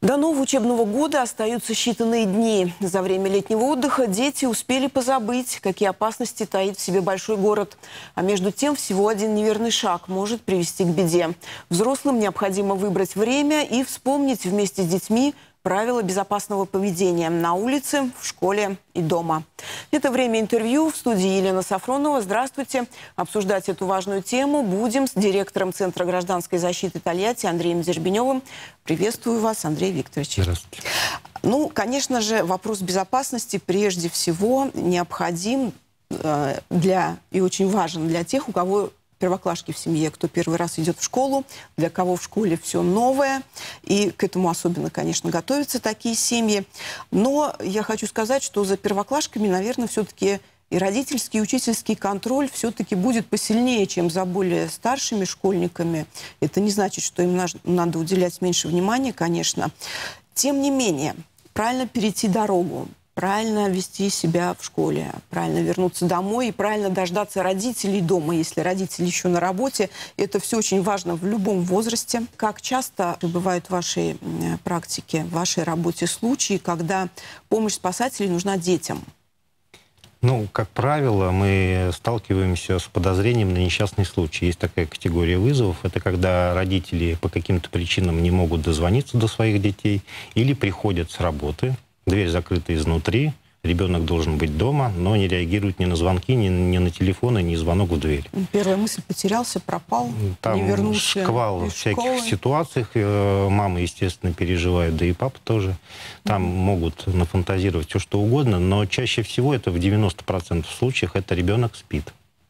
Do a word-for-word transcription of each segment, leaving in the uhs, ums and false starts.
До нового учебного года остаются считанные дни. За время летнего отдыха дети успели позабыть, какие опасности таит в себе большой город. А между тем, всего один неверный шаг может привести к беде. Взрослым необходимо выбрать время и вспомнить вместе с детьми правила безопасного поведения на улице, в школе и дома. Это время интервью. В студии Елена Сафронова. Здравствуйте. Обсуждать эту важную тему будем с директором Центра гражданской защиты Тольятти Андреем Дербеневым. Приветствую вас, Андрей Викторович. Здравствуйте. Ну, конечно же, вопрос безопасности прежде всего необходим э, для и очень важен для тех, у кого первоклашки в семье, кто первый раз идет в школу, для кого в школе все новое. И к этому особенно, конечно, готовятся такие семьи. Но я хочу сказать, что за первоклашками, наверное, все-таки и родительский, и учительский контроль все-таки будет посильнее, чем за более старшими школьниками. Это не значит, что им надо уделять меньше внимания, конечно. Тем не менее, правильно перейти дорогу, правильно вести себя в школе, правильно вернуться домой и правильно дождаться родителей дома, если родители еще на работе. Это все очень важно в любом возрасте. Как часто бывают в вашей практике, в вашей работе случаи, когда помощь спасателей нужна детям? Ну, как правило, мы сталкиваемся с подозрением на несчастный случай. Есть такая категория вызовов. Это когда родители по каким-то причинам не могут дозвониться до своих детей или приходят с работы, дверь закрыта изнутри, ребенок должен быть дома, но не реагирует ни на звонки, ни, ни на телефоны, ни звонок в дверь. Первая мысль: потерялся, пропал, там не вернулся. Шквал всяких школы. ситуациях. Мама, естественно, переживает, да и папа тоже. Там mm-hmm. могут нафантазировать все, что угодно, но чаще всего, это в девяноста процентах случаев, это ребенок спит.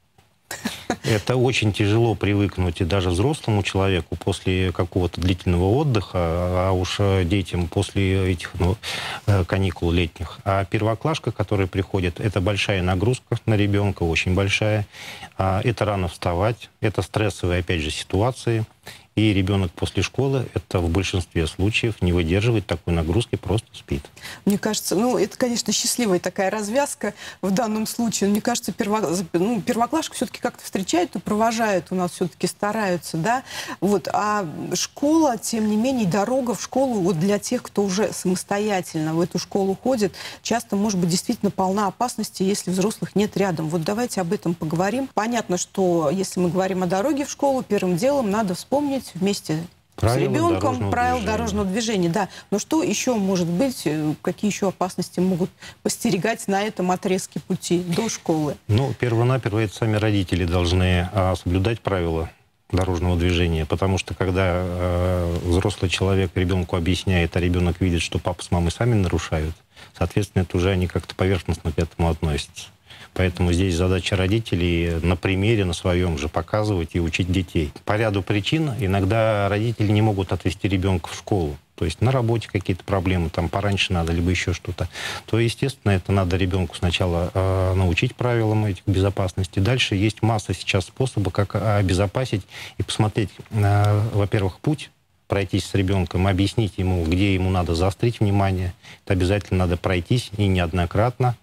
Это очень тяжело привыкнуть и даже взрослому человеку после какого-то длительного отдыха, а уж детям после этих ну, каникул летних. А первоклашка, которая приходит, это большая нагрузка на ребенка, очень большая. Это рано вставать, это стрессовые, опять же, ситуации. И ребенок после школы, это в большинстве случаев не выдерживает такой нагрузки, просто спит. Мне кажется, ну, это, конечно, счастливая такая развязка в данном случае. Мне кажется, перво, ну, первоклашку все-таки как-то встречают и провожают, у нас все-таки стараются, да. Вот. А школа, тем не менее, дорога в школу вот для тех, кто уже самостоятельно в эту школу ходит, часто может быть действительно полна опасности, если взрослых нет рядом. Вот давайте об этом поговорим. Понятно, что если мы говорим о дороге в школу, первым делом надо вспомнить вместе правила с ребенком правила дорожного движения. Да. Но что еще может быть, какие еще опасности могут постерегать на этом отрезке пути до школы? Ну, перво-наперво это сами родители должны а, соблюдать правила дорожного движения, потому что когда э, взрослый человек ребенку объясняет, а ребенок видит, что папа с мамой сами нарушают, соответственно, это уже они как-то поверхностно к этому относятся. Поэтому здесь задача родителей на примере, на своем же показывать и учить детей. По ряду причин иногда родители не могут отвезти ребенка в школу. То есть на работе какие-то проблемы, там пораньше надо, либо еще что-то. То, естественно, это надо ребенку сначала э, научить правилам этих безопасности. Дальше есть масса сейчас способов, как обезопасить и посмотреть, э, во-первых, путь, пройтись с ребенком, объяснить ему, где ему надо заострить внимание. Это обязательно надо пройтись и неоднократно,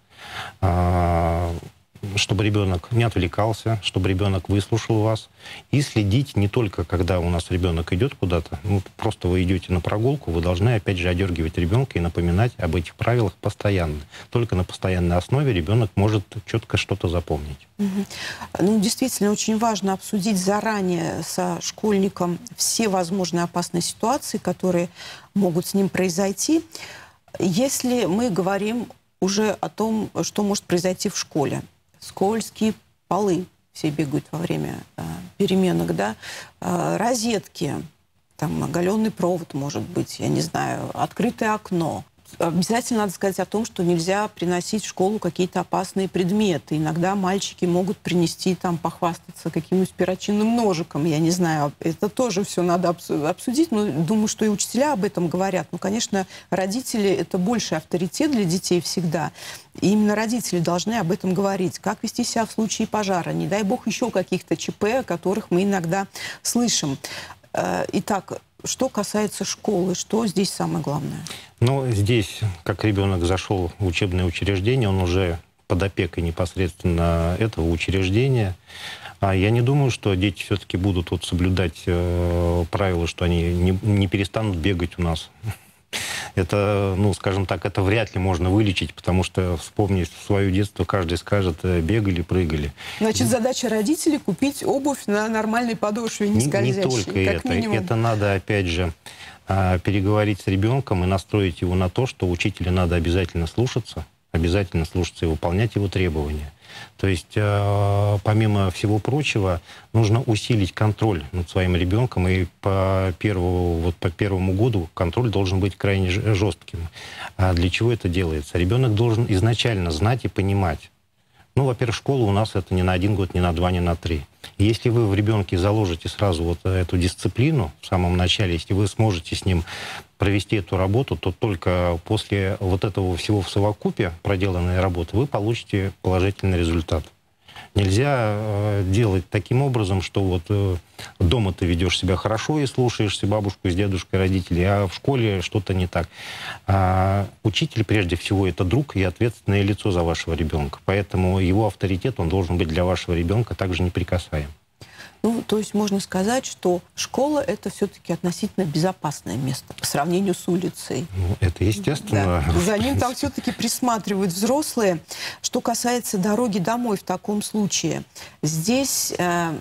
чтобы ребенок не отвлекался, чтобы ребенок выслушал вас. И следить не только, когда у нас ребенок идет куда-то, ну, просто вы идете на прогулку, вы должны, опять же, одергивать ребенка и напоминать об этих правилах постоянно. Только на постоянной основе ребенок может четко что-то запомнить. Угу. Ну, действительно, очень важно обсудить заранее со школьником все возможные опасные ситуации, которые могут с ним произойти. Если мы говорим уже о том, что может произойти в школе. Скользкие полы, все бегают во время э, переменок, да, э, розетки, там оголенный провод, может быть, я не знаю, открытое окно. Обязательно надо сказать о том, что нельзя приносить в школу какие-то опасные предметы. Иногда мальчики могут принести, там, похвастаться каким-нибудь перочинным ножиком, я не знаю. Это тоже все надо обсудить, но думаю, что и учителя об этом говорят. Ну, конечно, родители — это больший авторитет для детей всегда. И именно родители должны об этом говорить. Как вести себя в случае пожара, не дай бог еще каких-то ЧП, о которых мы иногда слышим. Итак, что касается школы, что здесь самое главное? Ну, здесь, как ребенок зашел в учебное учреждение, он уже под опекой непосредственно этого учреждения. А я не думаю, что дети все-таки будут вот соблюдать э, правила, что они не, не перестанут бегать у нас Это, ну, скажем так, это вряд ли можно вылечить, потому что, вспомнив свое детство, каждый скажет, бегали, прыгали. Значит, задача родителей купить обувь на нормальной подошве, не скользящей. Не, не только это. Минимум. Это надо, опять же, переговорить с ребенком и настроить его на то, что учителя надо обязательно слушаться, обязательно слушаться и выполнять его требования. То есть, э, помимо всего прочего, нужно усилить контроль над своим ребенком, и по первому, вот по первому году контроль должен быть крайне жестким. А для чего это делается? Ребенок должен изначально знать и понимать. Ну, во-первых, школа у нас это не на один год, не на два, не на три. И если вы в ребенке заложите сразу вот эту дисциплину в самом начале, если вы сможете с ним провести эту работу, то только после вот этого всего в совокупе проделанной работы вы получите положительный результат. Нельзя э, делать таким образом, что вот э, дома ты ведешь себя хорошо и слушаешься бабушку с дедушкой, родителей, а в школе что-то не так. А учитель, прежде всего, это друг и ответственное лицо за вашего ребенка. Поэтому его авторитет, он должен быть для вашего ребенка также неприкасаем. Ну, то есть можно сказать, что школа – это все-таки относительно безопасное место по сравнению с улицей. Ну, это естественно. Да. За ним там все-таки присматривают взрослые. Что касается дороги домой в таком случае, здесь, э,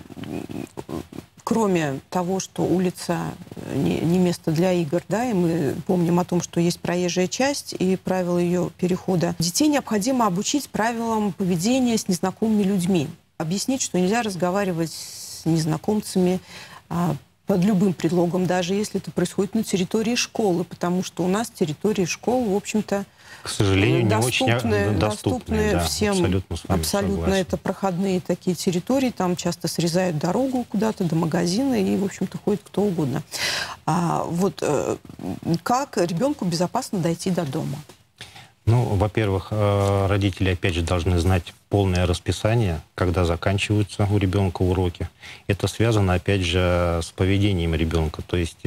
кроме того, что улица не, не место для игр, да, и мы помним о том, что есть проезжая часть и правила ее перехода, детей необходимо обучить правилам поведения с незнакомыми людьми. Объяснить, что нельзя разговаривать с незнакомцами а, под любым предлогом, даже если это происходит на территории школы, потому что у нас территории школ, в общем-то, к сожалению, доступны, не очень доступны, доступны да, всем. Абсолютно, с вами абсолютно согласен. Это проходные такие территории, там часто срезают дорогу куда-то до магазина, и, в общем-то, ходит кто угодно. А, вот э, как ребенку безопасно дойти до дома? Ну, во-первых, родители, опять же, должны знать полное расписание, когда заканчиваются у ребенка уроки. Это связано, опять же, с поведением ребенка. То есть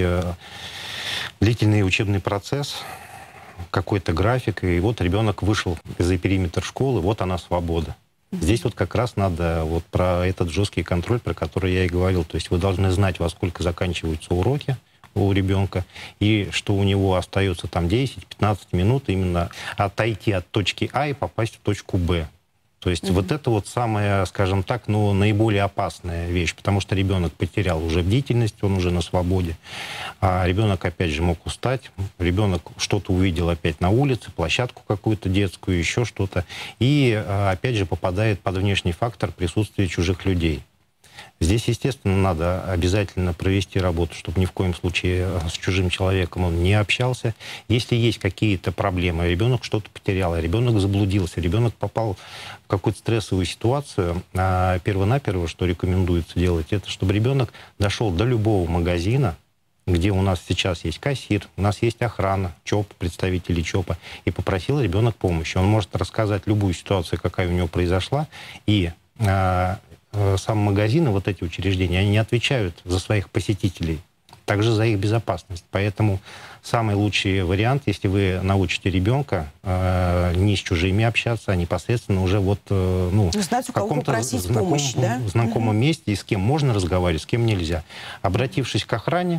длительный учебный процесс, какой-то график, и вот ребенок вышел за периметр школы, вот она свобода. Здесь вот как раз надо вот про этот жесткий контроль, про который я и говорил. То есть вы должны знать, во сколько заканчиваются уроки у ребенка, и что у него остается там десять-пятнадцать минут именно отойти от точки А и попасть в точку Б. То есть mm-hmm. вот это вот самая, скажем так, ну, наиболее опасная вещь, потому что ребенок потерял уже бдительность, он уже на свободе, а ребенок, опять же, мог устать, ребенок что-то увидел опять на улице, площадку какую-то детскую, еще что-то, и, опять же, попадает под внешний фактор присутствия чужих людей. Здесь, естественно, надо обязательно провести работу, чтобы ни в коем случае с чужим человеком он не общался. Если есть какие-то проблемы, ребенок что-то потерял, ребенок заблудился, ребенок попал в какую-то стрессовую ситуацию, а перво-наперво, что рекомендуется делать, это чтобы ребенок дошел до любого магазина, где у нас сейчас есть кассир, у нас есть охрана, ЧОП, представители ЧОПа, и попросил ребенок помощи. Он может рассказать любую ситуацию, какая у него произошла, и а, сам магазин и вот эти учреждения, они не отвечают за своих посетителей, также за их безопасность. Поэтому самый лучший вариант, если вы научите ребенка э, не с чужими общаться, а непосредственно уже вот э, ну, знать, у в каком-то знаком, помощь, да? знакомом mm-hmm. месте, и с кем можно разговаривать, с кем нельзя. Обратившись к охране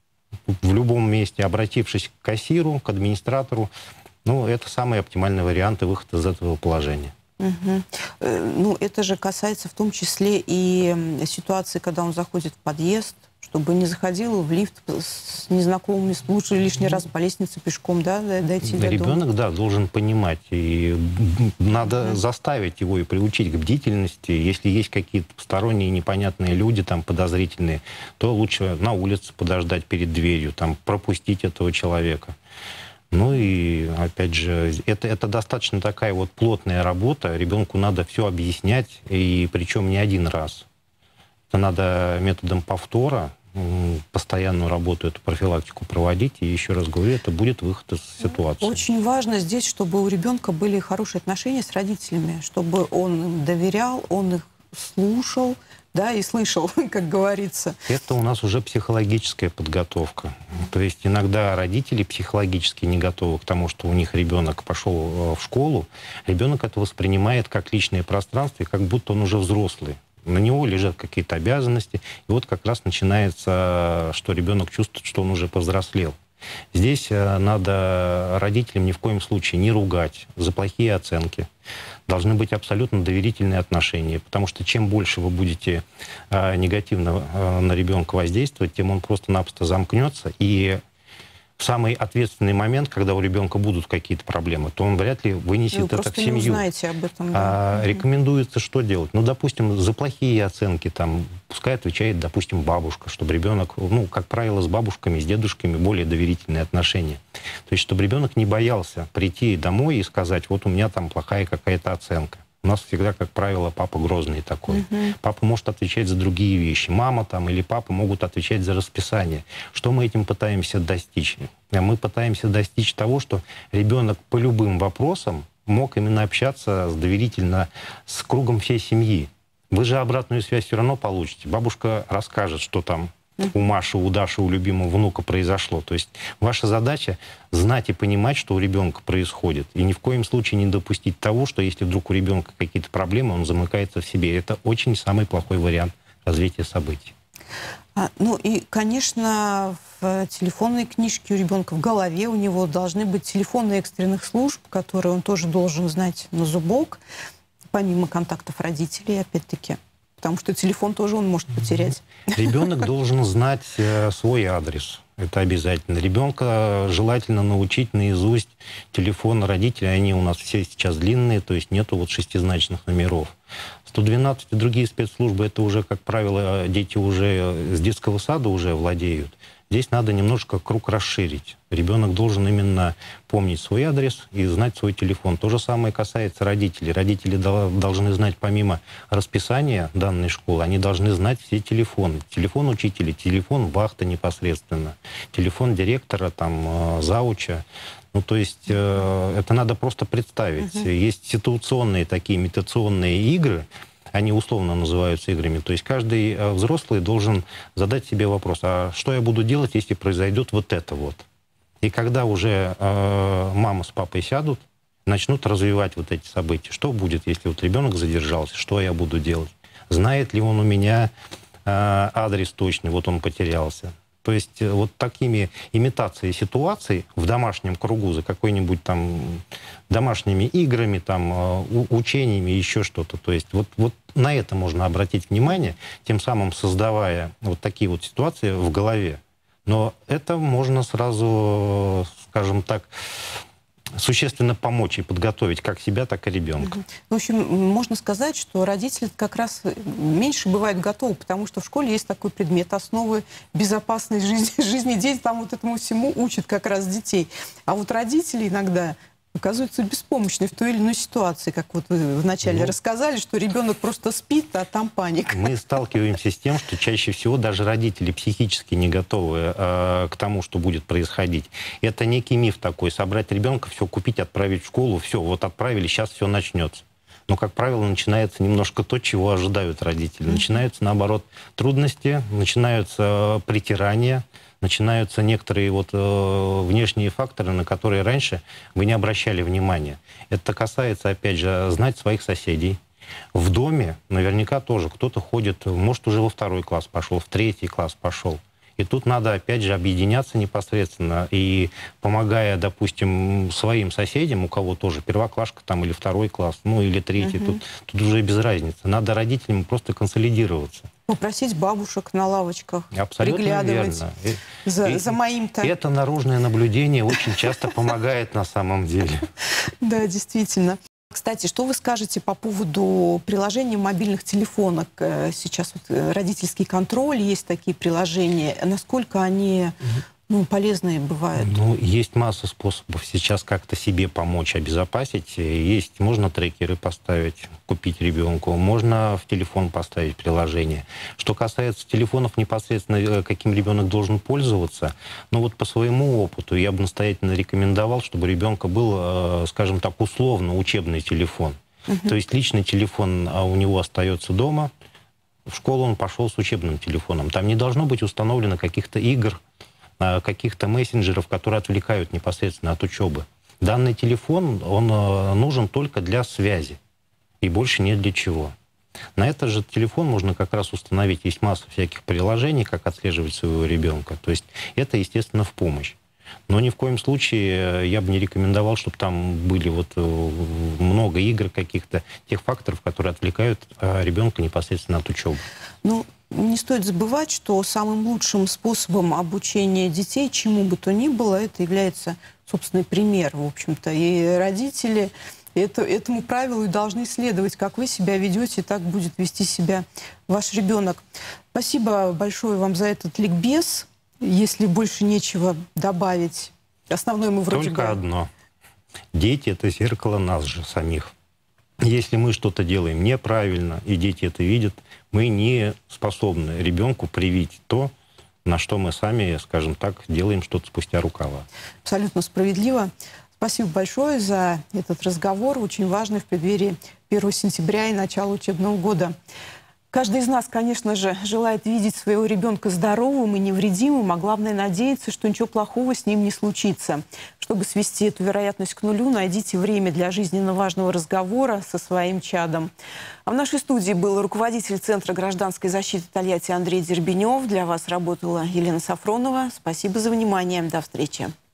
в любом месте, обратившись к кассиру, к администратору, ну, это самый оптимальный вариант и выход из этого положения. Угу. Ну, это же касается в том числе и ситуации, когда он заходит в подъезд, чтобы не заходил в лифт с незнакомыми, лучше лишний раз по лестнице пешком, да, дойти до Ребенок, дома. да, должен понимать, и надо угу. заставить его и приучить к бдительности. Если есть какие-то посторонние непонятные люди, там, подозрительные, то лучше на улице подождать перед дверью, там, пропустить этого человека. Ну и, опять же, это, это достаточно такая вот плотная работа. Ребенку надо все объяснять, и причем не один раз. Это надо методом повтора, постоянную работу, эту профилактику проводить. И еще раз говорю, это будет выход из ситуации. Очень важно здесь, чтобы у ребенка были хорошие отношения с родителями, чтобы он им доверял, он их слушал, да, и слышал, как говорится. Это у нас уже психологическая подготовка. То есть иногда родители психологически не готовы к тому, что у них ребенок пошел в школу. Ребенок это воспринимает как личное пространство, и как будто он уже взрослый. На него лежат какие-то обязанности. И вот как раз начинается, что ребенок чувствует, что он уже повзрослел. Здесь надо родителям ни в коем случае не ругать за плохие оценки. Должны быть абсолютно доверительные отношения, потому что чем больше вы будете негативно на ребенка воздействовать, тем он просто-напросто замкнется, и в самый ответственный момент, когда у ребенка будут какие-то проблемы, то он вряд ли вынесет Вы это просто в семью. не узнаете об этом. Да. А, угу. Рекомендуется что делать? Ну, допустим, за плохие оценки, там, пускай отвечает, допустим, бабушка, чтобы ребенок, ну, как правило, с бабушками, с дедушками более доверительные отношения. То есть, чтобы ребенок не боялся прийти домой и сказать, вот у меня там плохая какая-то оценка. У нас всегда, как правило, папа грозный такой. Uh-huh. Папа может отвечать за другие вещи. Мама там или папа могут отвечать за расписание. Что мы этим пытаемся достичь? Мы пытаемся достичь того, что ребенок по любым вопросам мог именно общаться доверительно с кругом всей семьи. Вы же обратную связь все равно получите. Бабушка расскажет, что там у Маши, у Даши, у любимого внука произошло. То есть ваша задача знать и понимать, что у ребенка происходит. И ни в коем случае не допустить того, что если вдруг у ребенка какие-то проблемы, он замыкается в себе. Это очень самый плохой вариант развития событий. А, ну и, конечно, в телефонной книжке у ребенка, в голове у него должны быть телефоны экстренных служб, которые он тоже должен знать на зубок, помимо контактов родителей, опять-таки. Потому что телефон тоже он может потерять. Ребенок должен знать э, свой адрес. Это обязательно. Ребенка желательно научить наизусть телефон родителей. Они у нас все сейчас длинные, то есть нету вот шестизначных номеров. сто двенадцать и другие спецслужбы, это уже, как правило, дети уже с детского сада уже владеют. Здесь надо немножко круг расширить. Ребенок должен именно помнить свой адрес и знать свой телефон. То же самое касается родителей. Родители должны знать помимо расписания данной школы, они должны знать все телефоны. Телефон учителя, телефон вахты непосредственно, телефон директора, там, зауча. Ну, то есть э, это надо просто представить. Uh-huh. Есть ситуационные такие имитационные игры, они условно называются играми. То есть каждый э, взрослый должен задать себе вопрос, а что я буду делать, если произойдет вот это вот? И когда уже э, мама с папой сядут, начнут развивать вот эти события. Что будет, если вот ребенок задержался? Что я буду делать? Знает ли он у меня э, адрес точный? Вот он потерялся. То есть вот такими имитацией ситуаций в домашнем кругу за какой-нибудь там домашними играми, там, учениями, еще что-то. То есть вот, вот на это можно обратить внимание, тем самым создавая вот такие вот ситуации в голове. Но это можно сразу, скажем так, существенно помочь и подготовить как себя, так и ребенка. В общем, можно сказать, что родители как раз меньше бывают готовы, потому что в школе есть такой предмет основы безопасной жизни, жизни. Дети там вот этому всему учат как раз детей. А вот родители иногда оказываются беспомощны в той или иной ситуации, как вот вы вначале ну, рассказали, что ребенок просто спит, а там паника. Мы сталкиваемся с тем, что чаще всего даже родители психически не готовы э, к тому, что будет происходить. Это некий миф такой. Собрать ребенка, все купить, отправить в школу, все, вот отправили, сейчас все начнется. Но, как правило, начинается немножко то, чего ожидают родители. Начинаются, наоборот, трудности, начинаются притирания, начинаются некоторые вот, э, внешние факторы, на которые раньше вы не обращали внимания. Это касается, опять же, знать своих соседей. В доме наверняка тоже кто-то ходит, может, уже во второй класс пошел, в третий класс пошел. И тут надо, опять же, объединяться непосредственно и, помогая, допустим, своим соседям, у кого тоже первоклашка там или второй класс, ну или третий, uh-huh. тут, тут уже без разницы. Надо родителям просто консолидироваться. Попросить бабушек на лавочках, абсолютно приглядывать верно. за, и, за моим-то. Это наружное наблюдение очень часто помогает на самом деле. Да, действительно. Кстати, что вы скажете по поводу приложений в мобильных телефонах? Сейчас вот родительский контроль, есть такие приложения. Насколько они ну, полезные бывают? Ну, есть масса способов сейчас как-то себе помочь, обезопасить. Есть, можно трекеры поставить, купить ребенку, можно в телефон поставить приложение. Что касается телефонов непосредственно, каким ребенок должен пользоваться, ну вот по своему опыту я бы настоятельно рекомендовал, чтобы у ребенка был, скажем так, условно учебный телефон. Uh-huh. То есть личный телефон у него остается дома, в школу он пошел с учебным телефоном. Там не должно быть установлено каких-то игр, каких-то мессенджеров, которые отвлекают непосредственно от учебы. Данный телефон, он нужен только для связи и больше нет для чего. На этот же телефон можно как раз установить, есть масса всяких приложений, как отслеживать своего ребенка. То есть это, естественно, в помощь. Но ни в коем случае я бы не рекомендовал, чтобы там были вот много игр каких-то, тех факторов, которые отвлекают ребенка непосредственно от учебы. Ну, не стоит забывать, что самым лучшим способом обучения детей, чему бы то ни было, это является собственный пример, в общем-то. И родители это, этому правилу и должны следовать. Как вы себя ведете, так будет вести себя ваш ребенок. Спасибо большое вам за этот ликбез. Если больше нечего добавить, основное мы вроде бы... Только одно. Дети — это зеркало нас же самих. Если мы что-то делаем неправильно, и дети это видят, мы не способны ребенку привить то, на что мы сами, скажем так, делаем что-то спустя рукава. Абсолютно справедливо. Спасибо большое за этот разговор, очень важный в преддверии первого сентября и начала учебного года. Каждый из нас, конечно же, желает видеть своего ребенка здоровым и невредимым, а главное надеяться, что ничего плохого с ним не случится. Чтобы свести эту вероятность к нулю, найдите время для жизненно важного разговора со своим чадом. А в нашей студии был руководитель Центра гражданской защиты Тольятти Андрей Дербенев. Для вас работала Елена Сафронова. Спасибо за внимание. До встречи.